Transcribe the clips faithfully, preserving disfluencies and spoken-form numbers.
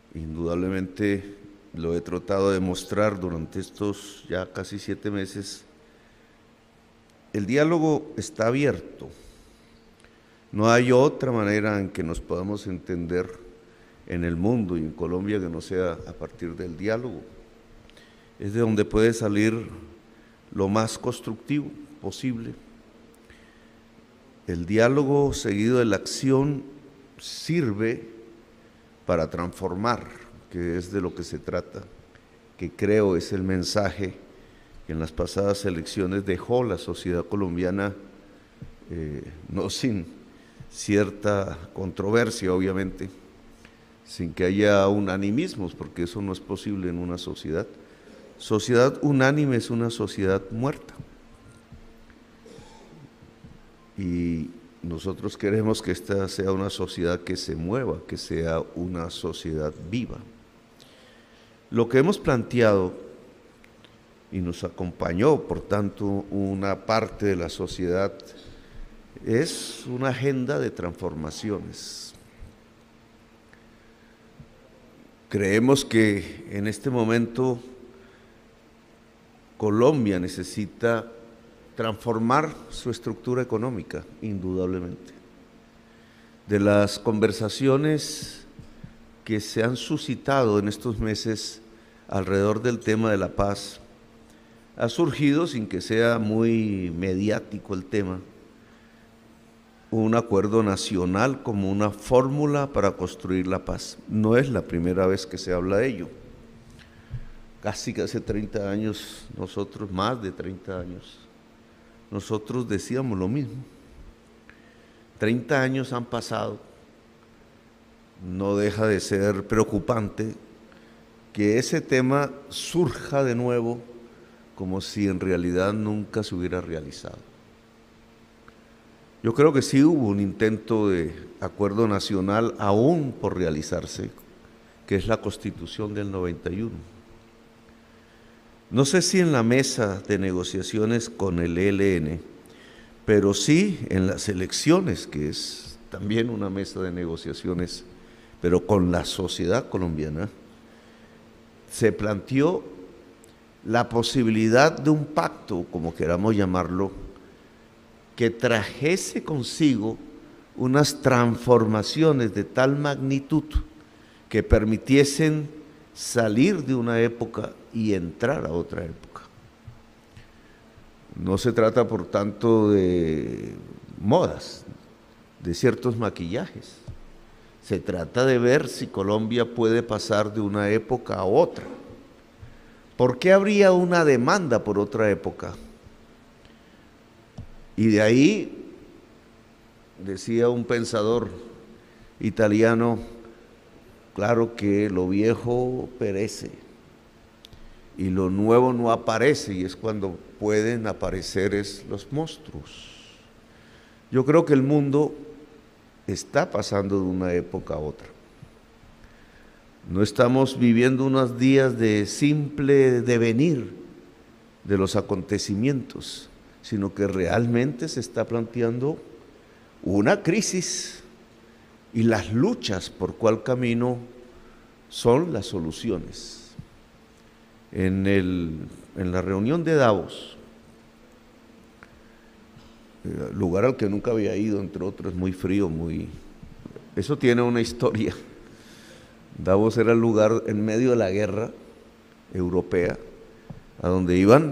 Indudablemente lo he tratado de mostrar durante estos ya casi siete meses. El diálogo está abierto. No hay otra manera en que nos podamos entender en el mundo y en Colombia que no sea a partir del diálogo. Es de donde puede salir lo más constructivo posible. El diálogo seguido de la acción sirve para transformar, que es de lo que se trata, que creo es el mensaje que en las pasadas elecciones dejó la sociedad colombiana, eh, no sin cierta controversia, obviamente, sin que haya unanimismos, porque eso no es posible en una sociedad. Sociedad unánime es una sociedad muerta. Y nosotros queremos que esta sea una sociedad que se mueva, que sea una sociedad viva. Lo que hemos planteado, y nos acompañó, por tanto, una parte de la sociedad, es una agenda de transformaciones. Creemos que en este momento Colombia necesita transformar su estructura económica, indudablemente. De las conversaciones que se han suscitado en estos meses alrededor del tema de la paz, ha surgido, sin que sea muy mediático el tema, un acuerdo nacional como una fórmula para construir la paz. No es la primera vez que se habla de ello. Casi que hace treinta años, nosotros, más de treinta años, nosotros decíamos lo mismo. treinta años han pasado, no deja de ser preocupante que ese tema surja de nuevo como si en realidad nunca se hubiera realizado. Yo creo que sí hubo un intento de acuerdo nacional aún por realizarse, que es la Constitución del noventa y uno. No sé si en la mesa de negociaciones con el E L N, pero sí en las elecciones, que es también una mesa de negociaciones, pero con la sociedad colombiana, se planteó la posibilidad de un pacto, como queramos llamarlo, que trajese consigo unas transformaciones de tal magnitud que permitiesen salir de una época y entrar a otra época. No se trata, por tanto, de modas, de ciertos maquillajes. Se trata de ver si Colombia puede pasar de una época a otra. ¿Por qué habría una demanda por otra época? Y de ahí, decía un pensador italiano, claro que lo viejo perece y lo nuevo no aparece, y es cuando pueden aparecer es los monstruos. Yo creo que el mundo está pasando de una época a otra. No estamos viviendo unos días de simple devenir de los acontecimientos, sino que realmente se está planteando una crisis y las luchas por cuál camino son las soluciones. En, el, en la reunión de Davos, lugar al que nunca había ido, entre otros, muy frío, muy... Eso tiene una historia. Davos era el lugar en medio de la guerra europea, a donde iban,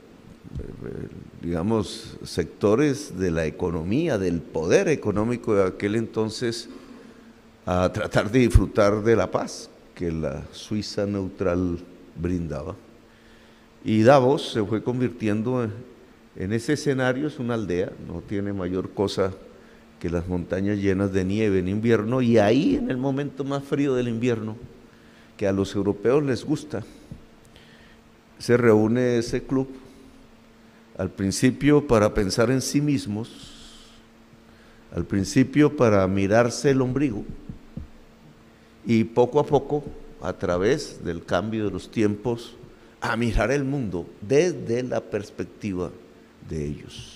digamos, sectores de la economía, del poder económico de aquel entonces, a tratar de disfrutar de la paz que la Suiza neutral brindaba. Y Davos se fue convirtiendo en, en ese escenario, es una aldea, no tiene mayor cosa que las montañas llenas de nieve en invierno, y ahí en el momento más frío del invierno, que a los europeos les gusta, se reúne ese club, al principio para pensar en sí mismos, al principio para mirarse el ombligo, y poco a poco, a través del cambio de los tiempos, a mirar el mundo desde la perspectiva de ellos.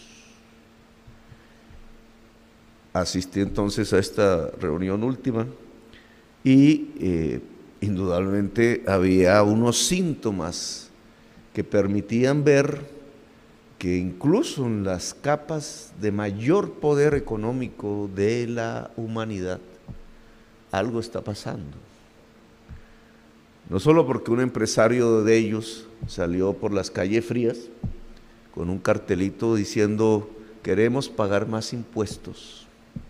Asistí entonces a esta reunión última y eh, indudablemente había unos síntomas que permitían ver que incluso en las capas de mayor poder económico de la humanidad, algo está pasando. No solo porque un empresario de ellos salió por las calles frías con un cartelito diciendo queremos pagar más impuestos,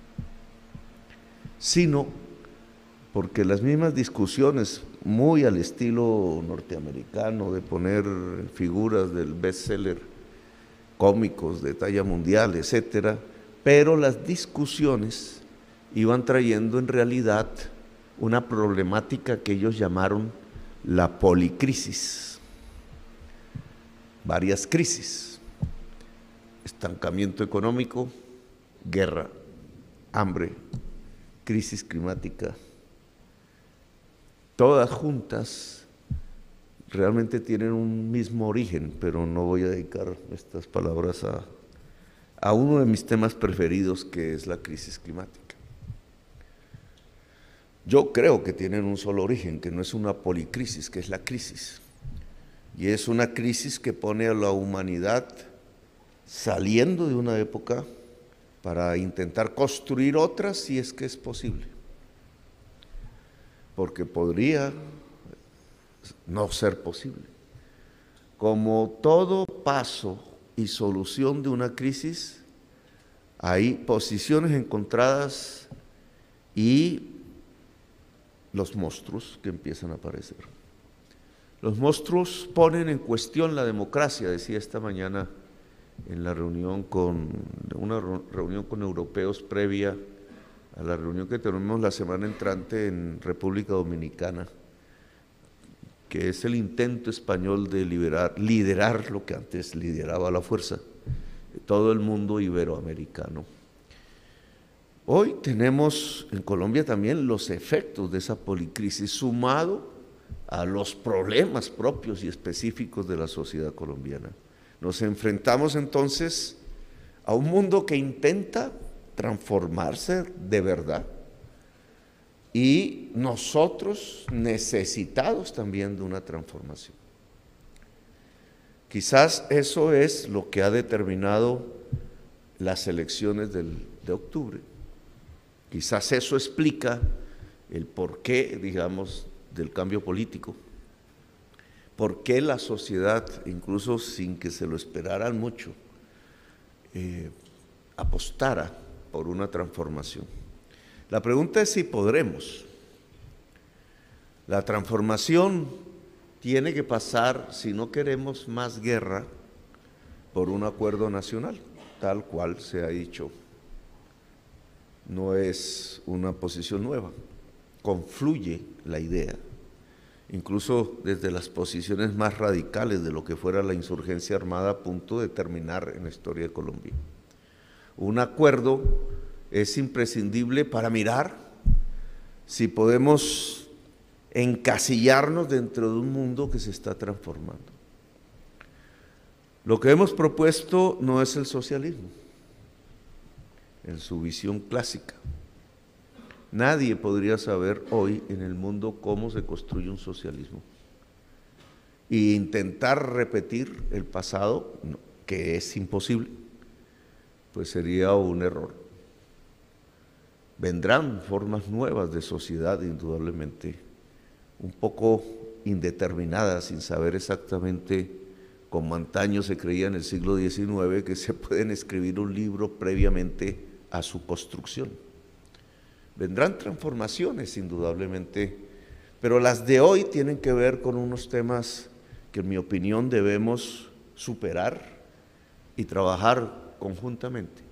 sino porque las mismas discusiones muy al estilo norteamericano de poner figuras del bestseller cómicos de talla mundial, etcétera, pero las discusiones iban trayendo en realidad una problemática que ellos llamaron la policrisis, varias crisis, estancamiento económico, guerra, hambre, crisis climática, todas juntas realmente tienen un mismo origen, pero no voy a dedicar estas palabras a, a uno de mis temas preferidos, que es la crisis climática. Yo creo que tienen un solo origen, que no es una policrisis, que es la crisis. Y es una crisis que pone a la humanidad saliendo de una época para intentar construir otra si es que es posible. Porque podría no ser posible. Como todo paso y solución de una crisis, hay posiciones encontradas y los monstruos que empiezan a aparecer. Los monstruos ponen en cuestión la democracia, decía esta mañana en la reunión con, una reunión con europeos previa a la reunión que tenemos la semana entrante en República Dominicana, que es el intento español de liberar, liderar lo que antes lideraba la fuerza, todo el mundo iberoamericano. Hoy tenemos en Colombia también los efectos de esa policrisis, sumado a los problemas propios y específicos de la sociedad colombiana. Nos enfrentamos entonces a un mundo que intenta transformarse de verdad y nosotros necesitados también de una transformación. Quizás eso es lo que ha determinado las elecciones del, de octubre. Quizás eso explica el porqué, digamos, del cambio político. ¿Por qué la sociedad, incluso sin que se lo esperaran mucho, eh, apostara por una transformación? La pregunta es si podremos. La transformación tiene que pasar, si no queremos más guerra, por un acuerdo nacional, tal cual se ha dicho. No es una posición nueva, confluye la idea, incluso desde las posiciones más radicales de lo que fuera la insurgencia armada a punto de terminar en la historia de Colombia. Un acuerdo es imprescindible para mirar si podemos encasillarnos dentro de un mundo que se está transformando. Lo que hemos propuesto no es el socialismo, en su visión clásica. Nadie podría saber hoy en el mundo cómo se construye un socialismo. E intentar repetir el pasado, no, que es imposible, pues sería un error. Vendrán formas nuevas de sociedad, indudablemente, un poco indeterminadas, sin saber exactamente, como antaño se creía en el siglo diecinueve, que se pueden escribir un libro previamente a su construcción. Vendrán transformaciones, indudablemente, pero las de hoy tienen que ver con unos temas que, en mi opinión, debemos superar y trabajar conjuntamente.